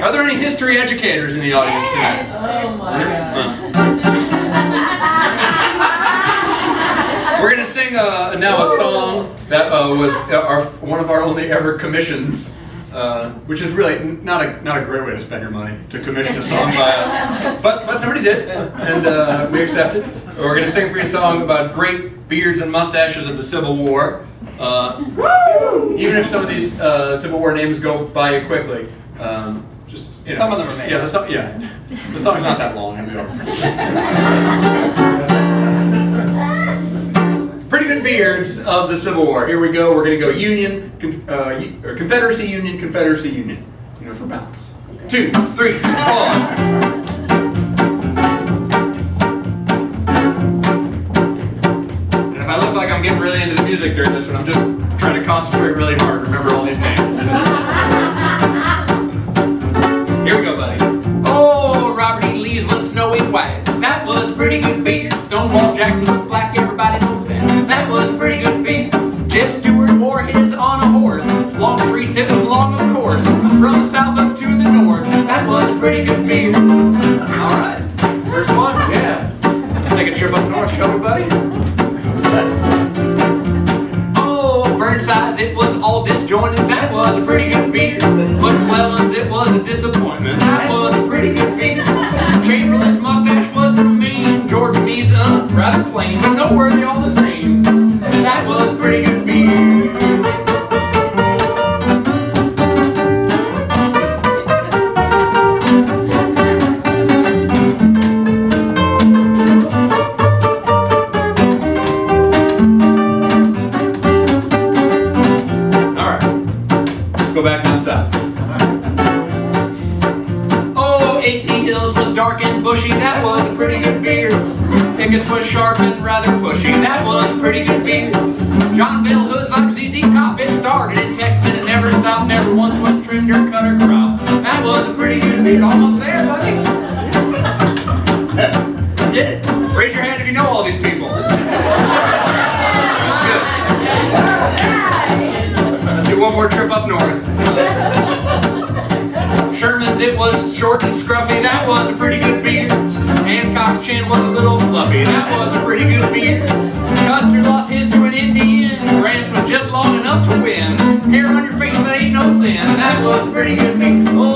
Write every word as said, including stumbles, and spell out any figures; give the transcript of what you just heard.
Are there any history educators in the audience tonight? Oh my God. We're going to sing uh, now a song that uh, was our, one of our only ever commissions, uh, which is really not a not a great way to spend your money, to commission a song by us. But but somebody did, and uh, we accepted. We're going to sing for you a song about great beards and mustaches of the Civil War. Uh, even if some of these uh, Civil War names go by you quickly. Um, just you know, some of them are made. Yeah, the song. Yeah, the song's not that long. Pretty good beards of the Civil War. Here we go. We're going to go Union, uh, or Confederacy, Union, Confederacy, Union. You know, for balance. Two, three, four. And if I look like I'm getting really into the music during this one, I'm just trying to concentrate really hard. Remember all these names. Here we go, buddy. Oh, Robert E. Lee's was snowy white. That was a pretty good beard. Stonewall Jackson was black. Everybody knows that. That was a pretty good beard. Jeb Stuart wore his on a horse. Long streets, it was long, of course. From the south up to the north. That was a pretty good beard. All right. First one. Yeah. Let's take a trip up north, shall we, buddy? Oh, Burnside's, it was all disjointed. That was a pretty good beard. McClellan's, it was a disappointment. That was a pretty good beard. Chamberlain's mustache was to me. George Meade's, uh, rather plain, but noteworthy all the same. That was a pretty good beard. Go back down south. Oh, A P Hills was dark and bushy. That was a pretty good beard. Pickett's was sharp and rather pushy. That was a pretty good beard. John Bill Hood's like Z Z Top. It started in Texas and it never stopped. Never once was trimmed or cut or cropped. That was a pretty good beard. Almost there, buddy. Did it. Raise your hand if you know all these people. That's good. Let's do one more trip up north. Sherman's, it was short and scruffy. That was a pretty good beard. Hancock's chin was a little fluffy. That was a pretty good beard. Custer lost his to an Indian. Grant's was just long enough to win. Hair on your face, that ain't no sin. That was a pretty good beard. Oh,